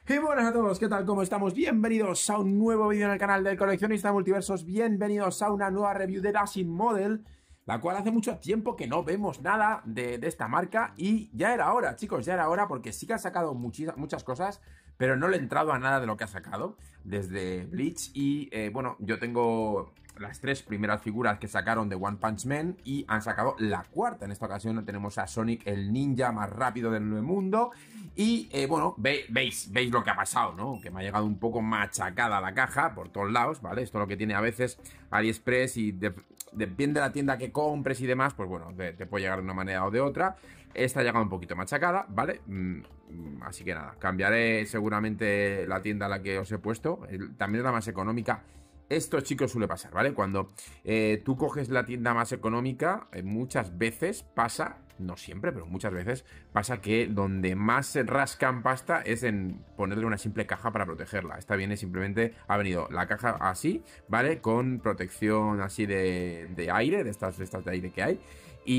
Y buenas a todos, ¿qué tal? ¿Cómo estamos? Bienvenidos a un nuevo vídeo en el canal del Coleccionista de Multiversos. Bienvenidos a una nueva review de Dashing Model, la cual hace mucho tiempo que no vemos nada de esta marca. Y ya era hora, chicos, ya era hora, porque sí que ha sacado muchas cosas, pero no le he entrado a nada de lo que ha sacado desde Bleach. Y bueno, yo tengo las tres primeras figuras que sacaron de One Punch Man y han sacado la cuarta. En esta ocasión tenemos a Sonic, el ninja más rápido del mundo. Y bueno, veis lo que ha pasado, ¿no? Que me ha llegado un poco machacada la caja por todos lados, ¿vale? Esto es lo que tiene a veces AliExpress y depende de la tienda que compres y demás, pues bueno, te puede llegar de una manera o de otra. Esta ha llegado un poquito machacada, ¿vale? Así que nada, cambiaré seguramente la tienda a la que os he puesto. También es la más económica. Esto, chicos, suele pasar, ¿vale? Cuando tú coges la tienda más económica, muchas veces pasa, no siempre, pero muchas veces pasa que donde más se rascan pasta es en ponerle una simple caja para protegerla. Esta viene simplemente, ha venido la caja así, ¿vale? Con protección así de aire, de estas de aire que hay.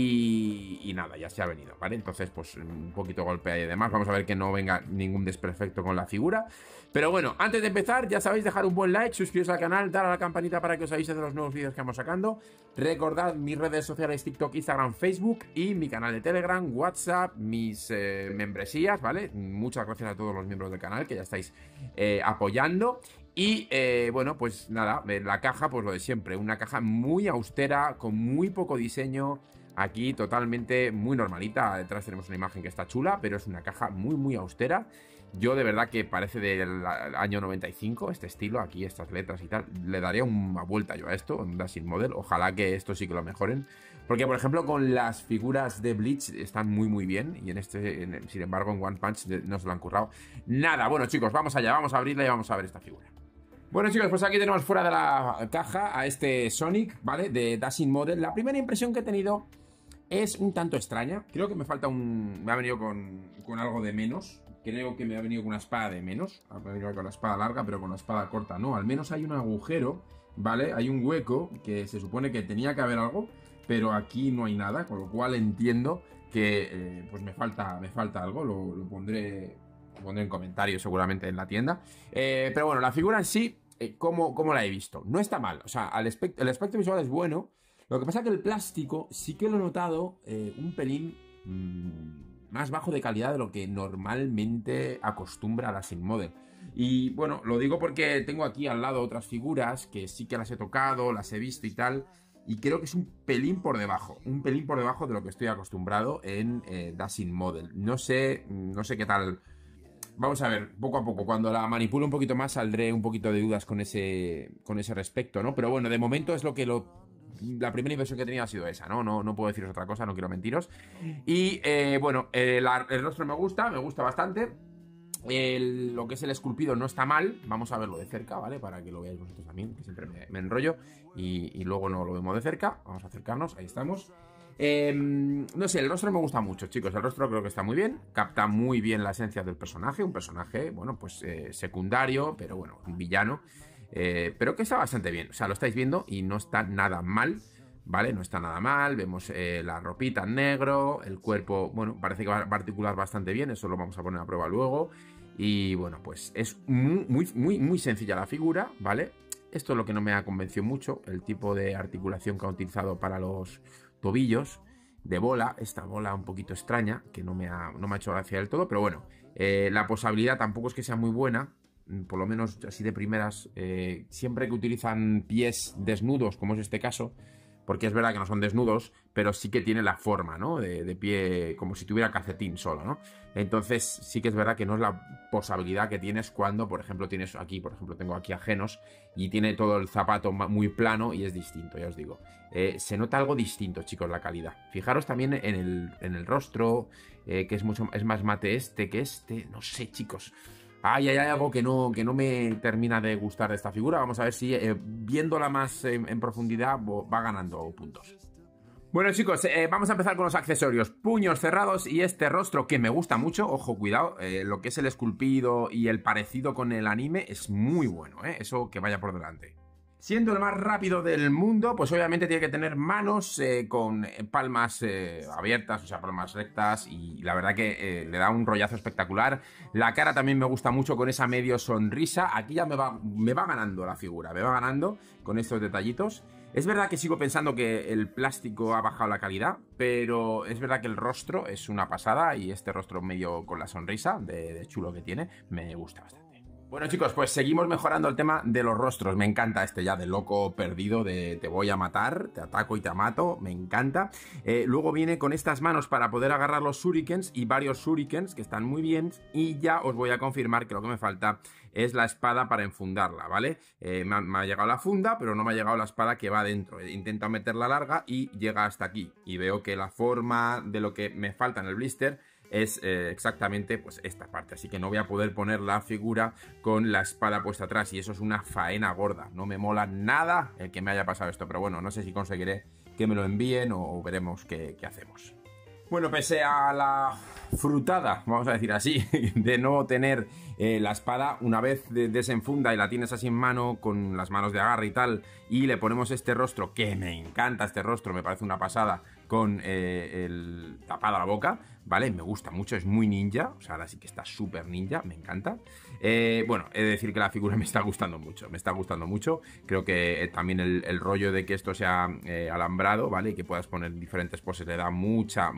Y nada, ya se ha venido, ¿vale? Entonces, pues un poquito golpea y demás. Vamos a ver que no venga ningún desperfecto con la figura. Pero bueno, antes de empezar, ya sabéis, dejar un buen like, suscribiros al canal, dar a la campanita para que os avise de los nuevos vídeos que vamos sacando. Recordad mis redes sociales, TikTok, Instagram, Facebook y mi canal de Telegram, WhatsApp, mis membresías, ¿vale? Muchas gracias a todos los miembros del canal que ya estáis apoyando. Y bueno, pues nada, la caja, pues lo de siempre, una caja muy austera, con muy poco diseño. Aquí totalmente muy normalita. Detrás tenemos una imagen que está chula, pero es una caja muy austera. Yo de verdad que parece del año 95 este estilo, aquí estas letras y tal. Le daría una vuelta yo a esto, en Dashing Model. Ojalá que esto sí que lo mejoren. Porque por ejemplo con las figuras de Bleach están muy bien. Y sin embargo en One Punch no se lo han currado nada. Bueno, chicos, vamos allá, vamos a abrirla y vamos a ver esta figura. Bueno, chicos, pues aquí tenemos fuera de la caja a este Sonic, ¿vale? De Dashing Model. La primera impresión que he tenido es un tanto extraña. Creo que me falta me ha venido con algo de menos. Creo que me ha venido con una espada de menos. Ha venido con la espada larga, pero con la espada corta no. Al menos hay un agujero, ¿vale? Hay un hueco que se supone que tenía que haber algo, pero aquí no hay nada. Con lo cual entiendo que pues me falta algo. Lo pondré en comentarios seguramente en la tienda. Pero bueno, la figura en sí, ¿cómo la he visto? No está mal. O sea, el aspecto visual es bueno. Lo que pasa es que el plástico sí que lo he notado un pelín más bajo de calidad de lo que normalmente acostumbra la Dashing Model. Y bueno, lo digo porque tengo aquí al lado otras figuras que sí que las he tocado, las he visto y tal. Y creo que es un pelín por debajo de lo que estoy acostumbrado en Dashing Model. No sé qué tal. Vamos a ver, poco a poco, cuando la manipulo un poquito más saldré un poquito de dudas con ese respecto, ¿no? Pero bueno, de momento es la primera impresión que he tenido ha sido esa, ¿no? No puedo deciros otra cosa, no quiero mentiros. Y bueno, el rostro me gusta bastante. Lo que es el esculpido no está mal. Vamos a verlo de cerca, ¿vale? Para que lo veáis vosotros también, que siempre me enrollo y luego no lo vemos de cerca. Vamos a acercarnos, ahí estamos. No sé, el rostro me gusta mucho, chicos. El rostro creo que está muy bien. Capta muy bien la esencia del personaje. Un personaje, bueno, pues secundario, pero bueno, un villano. Pero que está bastante bien. O sea, lo estáis viendo y no está nada mal, ¿vale? No está nada mal. Vemos la ropita en negro. El cuerpo, bueno, parece que va a articular bastante bien. Eso lo vamos a poner a prueba luego. Y bueno, pues es muy sencilla la figura, ¿vale? Esto es lo que no me ha convencido mucho. El tipo de articulación que ha utilizado para los tobillos de bola, esta bola un poquito extraña, que no me ha hecho gracia del todo, pero bueno, la posabilidad tampoco es que sea muy buena, por lo menos así de primeras, siempre que utilizan pies desnudos, como es este caso, porque es verdad que no son desnudos, pero sí que tiene la forma, ¿no? De pie, como si tuviera calcetín solo, ¿no? Entonces sí que es verdad que no es la posabilidad que tienes cuando, por ejemplo, tienes aquí, por ejemplo, tengo aquí ajenos y tiene todo el zapato muy plano y es distinto, ya os digo. Se nota algo distinto, chicos, la calidad. Fijaros también en el rostro, que es más mate que este, no sé, chicos. Hay algo que no me termina de gustar de esta figura. Vamos a ver si viéndola más en profundidad va ganando puntos. Bueno, chicos, vamos a empezar con los accesorios. Puños cerrados y este rostro que me gusta mucho. Ojo, cuidado, lo que es el esculpido y el parecido con el anime es muy bueno, eso que vaya por delante. Siendo el más rápido del mundo, pues obviamente tiene que tener manos con palmas abiertas, o sea, palmas rectas, y la verdad que le da un rollazo espectacular. La cara también me gusta mucho con esa medio sonrisa. Aquí ya me va ganando la figura, me va ganando con estos detallitos. Es verdad que sigo pensando que el plástico ha bajado la calidad, pero es verdad que el rostro es una pasada y este rostro medio con la sonrisa de chulo que tiene me gusta bastante. Bueno, chicos, pues seguimos mejorando el tema de los rostros. Me encanta este ya de loco perdido, de te voy a matar, te ataco y te mato, me encanta. Luego viene con estas manos para poder agarrar los shurikens y varios shurikens que están muy bien. Y ya os voy a confirmar que lo que me falta es la espada para enfundarla, ¿vale? Me ha llegado la funda, pero no me ha llegado la espada que va dentro. He intentado meterla larga y llega hasta aquí. Y veo que la forma de lo que me falta en el blister es exactamente pues esta parte, así que no voy a poder poner la figura con la espada puesta atrás y eso es una faena gorda, no me mola nada el que me haya pasado esto, pero bueno, no sé si conseguiré que me lo envíen o veremos qué hacemos. Bueno, pese a la frutada, vamos a decir así, de no tener la espada, una vez desenfunda y la tienes así en mano, con las manos de agarre y tal, y le ponemos este rostro, que me encanta este rostro, me parece una pasada, con el tapada la boca, ¿vale? Me gusta mucho, es muy ninja, o sea, ahora sí que está súper ninja, me encanta. Bueno, he de decir que la figura me está gustando mucho, creo que también el rollo de que esto sea alambrado, ¿vale? Y que puedas poner diferentes poses le da mucha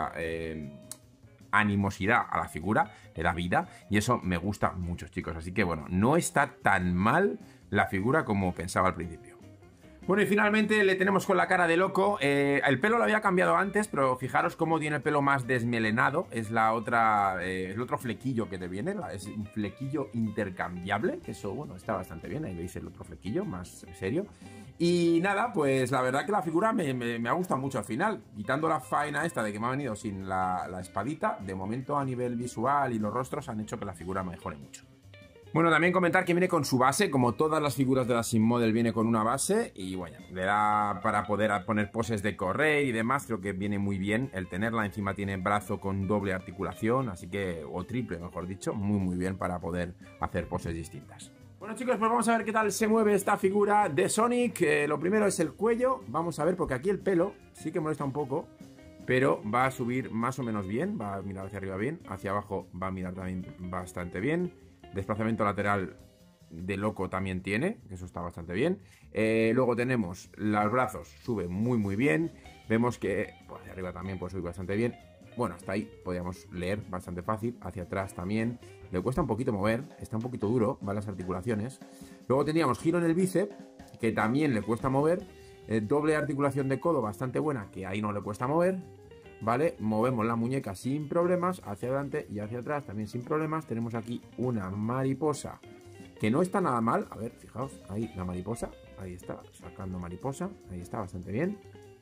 animosidad a la figura, le da vida y eso me gusta mucho, chicos, así que bueno, no está tan mal la figura como pensaba al principio. Bueno, y finalmente le tenemos con la cara de loco. El pelo lo había cambiado antes, pero fijaros cómo tiene el pelo más desmelenado. Es la otra, el otro flequillo que te viene. Es un flequillo intercambiable, que eso, bueno, está bastante bien. Ahí veis el otro flequillo, más serio. Y nada, pues la verdad que la figura me ha gustado mucho al final. Quitando la faena esta de que me ha venido sin la espadita, de momento a nivel visual y los rostros han hecho que la figura mejore mucho. Bueno, también comentar que viene con su base, como todas las figuras de la Sim Model viene con una base y bueno, le da para poder poner poses de correr y demás, creo que viene muy bien el tenerla, encima tiene brazo con doble articulación, así que, o triple mejor dicho, muy bien para poder hacer poses distintas. Bueno chicos, pues vamos a ver qué tal se mueve esta figura de Sonic. Lo primero es el cuello, vamos a ver porque aquí el pelo sí que molesta un poco, pero va a subir más o menos bien, va a mirar hacia arriba bien, hacia abajo va a mirar también bastante bien. Desplazamiento lateral de loco también tiene, que eso está bastante bien. Luego tenemos los brazos, sube muy bien. Vemos que pues, hacia arriba también puede subir bastante bien. Bueno, hasta ahí podríamos leer bastante fácil. Hacia atrás también. Le cuesta un poquito mover, está un poquito duro, van las articulaciones. Luego teníamos giro en el bíceps, que también le cuesta mover. Doble articulación de codo bastante buena, que ahí no le cuesta mover. ¿Vale? Movemos la muñeca sin problemas, hacia adelante y hacia atrás también sin problemas. Tenemos aquí una mariposa que no está nada mal. A ver, fijaos, ahí la mariposa, ahí está, sacando mariposa, ahí está, bastante bien.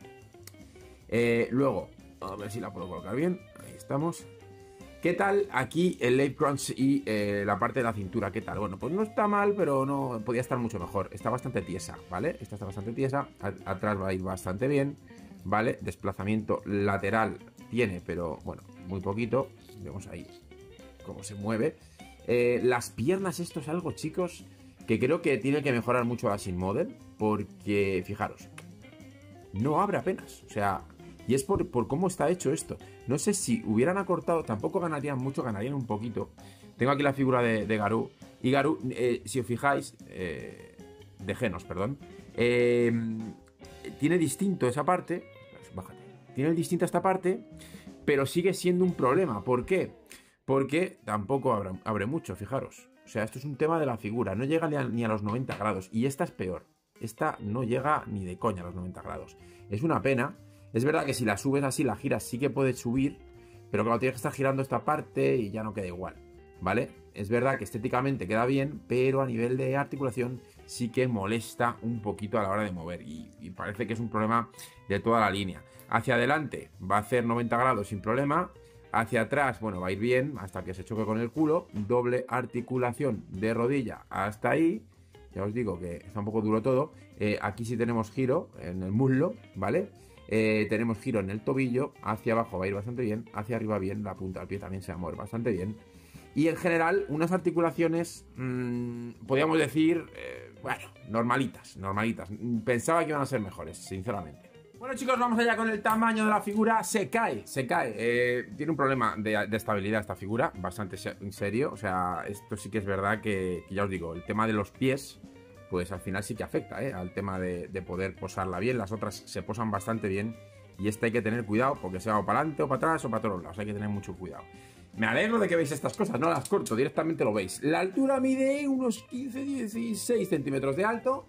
Luego, a ver si la puedo colocar bien, ahí estamos. ¿Qué tal aquí el leg crunch y la parte de la cintura? ¿Qué tal? Bueno, pues no está mal, pero no podía estar mucho mejor. Está bastante tiesa, ¿vale? Esta está bastante tiesa, atrás va a ir bastante bien. ¿Vale? Desplazamiento lateral tiene, pero bueno, muy poquito. Vemos ahí cómo se mueve. Las piernas, esto es algo, chicos, que creo que tiene que mejorar mucho la Sim Model. Porque, fijaros, no abre apenas. O sea, y es por cómo está hecho esto. No sé si hubieran acortado, tampoco ganarían mucho, ganarían un poquito. Tengo aquí la figura de Garou. Y Garou, si os fijáis, de Genos, perdón. Tiene distinto esa parte. Bájate. Tiene distinta esta parte, pero sigue siendo un problema. ¿Por qué? Porque tampoco abre mucho, fijaros. O sea, esto es un tema de la figura. No llega ni a los 90 grados. Y esta es peor. Esta no llega ni de coña a los 90 grados. Es una pena. Es verdad que si la subes así, la giras, sí que puede subir. Pero claro, tienes que estar girando esta parte y ya no queda igual. ¿Vale? Es verdad que estéticamente queda bien, pero a nivel de articulación sí que molesta un poquito a la hora de mover y parece que es un problema de toda la línea. Hacia adelante va a hacer 90 grados sin problema, hacia atrás, bueno, va a ir bien hasta que se choque con el culo, doble articulación de rodilla hasta ahí, ya os digo que está un poco duro todo. Aquí sí tenemos giro en el muslo, ¿vale? Tenemos giro en el tobillo, hacia abajo va a ir bastante bien, hacia arriba bien, la punta del pie también se va a mover bastante bien. Y en general, unas articulaciones, podríamos decir, bueno, normalitas. Pensaba que iban a ser mejores, sinceramente. Bueno, chicos, vamos allá con el tamaño de la figura. Se cae. Tiene un problema de estabilidad esta figura, bastante serio. O sea, esto sí que es verdad que ya os digo, el tema de los pies, pues al final sí que afecta, al tema de poder posarla bien. Las otras se posan bastante bien y esta hay que tener cuidado porque sea o para adelante o para atrás o para todos lados. Hay que tener mucho cuidado. Me alegro de que veis estas cosas, no las corto, directamente lo veis. La altura mide unos 15-16 centímetros de alto.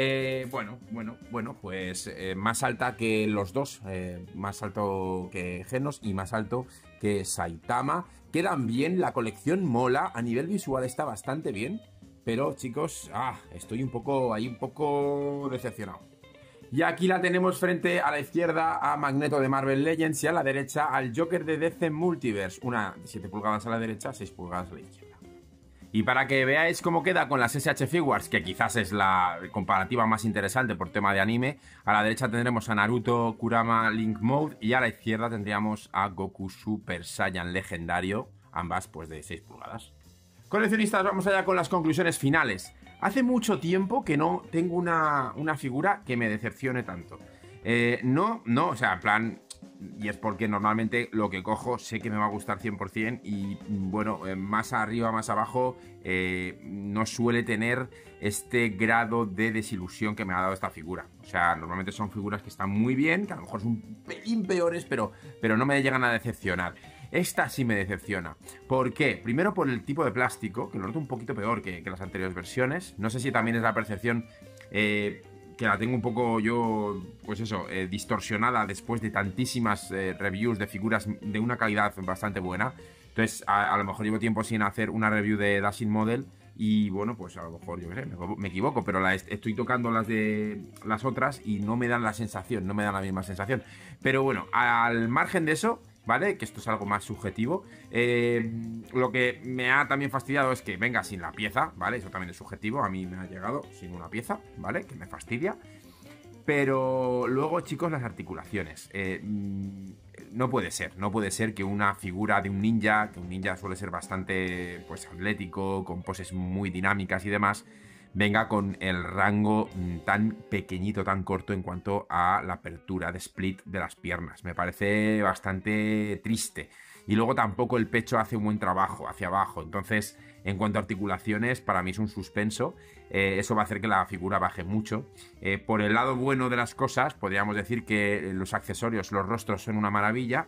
Bueno, pues más alta que los dos, más alto que Genos y más alto que Saitama. Quedan bien, la colección mola, a nivel visual está bastante bien, pero chicos, estoy un poco decepcionado. Y aquí la tenemos frente a la izquierda a Magneto de Marvel Legends y a la derecha al Joker de DC Multiverse. Una de 7 pulgadas a la derecha, 6 pulgadas a la izquierda. Y para que veáis cómo queda con las SH Figures, que quizás es la comparativa más interesante por tema de anime, a la derecha tendremos a Naruto Kurama Link Mode y a la izquierda tendríamos a Goku Super Saiyan Legendario, ambas pues de 6 pulgadas. Coleccionistas, vamos allá con las conclusiones finales. Hace mucho tiempo que no tengo una figura que me decepcione tanto. No, o sea, en plan... Y es porque normalmente lo que cojo sé que me va a gustar 100% y bueno, más arriba, más abajo, no suele tener este grado de desilusión que me ha dado esta figura. O sea, normalmente son figuras que están muy bien, que a lo mejor son un pelín peores, pero no me llegan a decepcionar. Esta sí me decepciona. ¿Por qué? Primero por el tipo de plástico, que lo noto un poquito peor que las anteriores versiones. No sé si también es la percepción... que la tengo un poco yo, pues eso, distorsionada después de tantísimas reviews de figuras de una calidad bastante buena. Entonces, a lo mejor llevo tiempo sin hacer una review de Dashing Model y bueno, pues a lo mejor, yo qué sé, me equivoco, pero estoy tocando las otras y no me dan la sensación, no me dan la misma sensación. Pero bueno, al margen de eso... ¿Vale? Que esto es algo más subjetivo. Lo que me ha también fastidiado es que venga sin la pieza, ¿vale? Eso también es subjetivo. A mí me ha llegado sin una pieza, ¿vale? Que me fastidia. Pero luego, chicos, las articulaciones. No puede ser que una figura de un ninja, que un ninja suele ser bastante, pues, atlético, con poses muy dinámicas y demás, venga con el rango tan pequeñito, tan corto en cuanto a la apertura de split de las piernas. Me parece bastante triste. Y luego tampoco el pecho hace un buen trabajo hacia abajo. Entonces, en cuanto a articulaciones, para mí es un suspenso. Eso va a hacer que la figura baje mucho. Por el lado bueno de las cosas, podríamos decir que los accesorios, los rostros son una maravilla.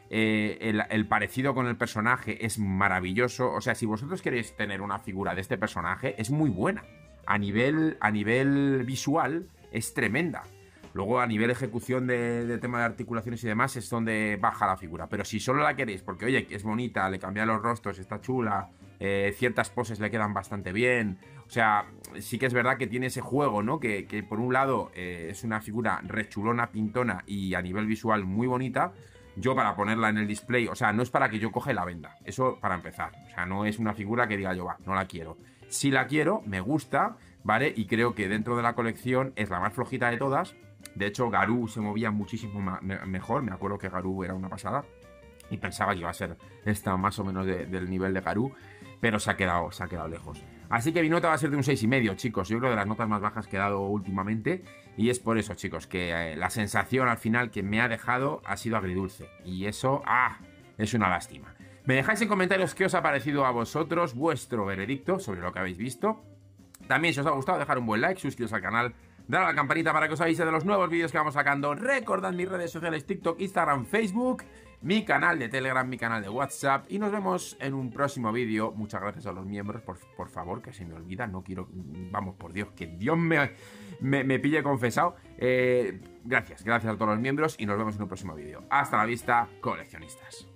El parecido con el personaje es maravilloso. O sea, si vosotros queréis tener una figura de este personaje, es muy buena. A nivel visual es tremenda. Luego a nivel ejecución de tema de articulaciones y demás es donde baja la figura. Pero si solo la queréis porque, oye, es bonita, le cambian los rostros, está chula, ciertas poses le quedan bastante bien. O sea, sí que es verdad que tiene ese juego, ¿no? Que por un lado es una figura rechulona, pintona y a nivel visual muy bonita. Yo para ponerla en el display, o sea, no es para que yo coja y la venda. Eso para empezar. O sea, no es una figura que diga yo, va, no la quiero. Si la quiero, me gusta, ¿vale? Y creo que dentro de la colección es la más flojita de todas. De hecho, Garou se movía muchísimo mejor. Me acuerdo que Garou era una pasada. Y pensaba que iba a ser esta más o menos del nivel de Garou. Pero se ha quedado lejos. Así que mi nota va a ser de un 6,5, chicos. Yo creo de las notas más bajas que he dado últimamente. Y es por eso, chicos, que la sensación al final que me ha dejado ha sido agridulce. Y eso, es una lástima. Me dejáis en comentarios qué os ha parecido a vosotros, vuestro veredicto sobre lo que habéis visto. También, si os ha gustado, dejar un buen like, suscribiros al canal, dar a la campanita para que os avise de los nuevos vídeos que vamos sacando. Recordad mis redes sociales, TikTok, Instagram, Facebook, mi canal de Telegram, mi canal de WhatsApp. Y nos vemos en un próximo vídeo. Muchas gracias a los miembros, por favor, que se me olvida. No quiero, vamos, por Dios, que Dios me pille confesado. Gracias a todos los miembros y nos vemos en un próximo vídeo. Hasta la vista, coleccionistas.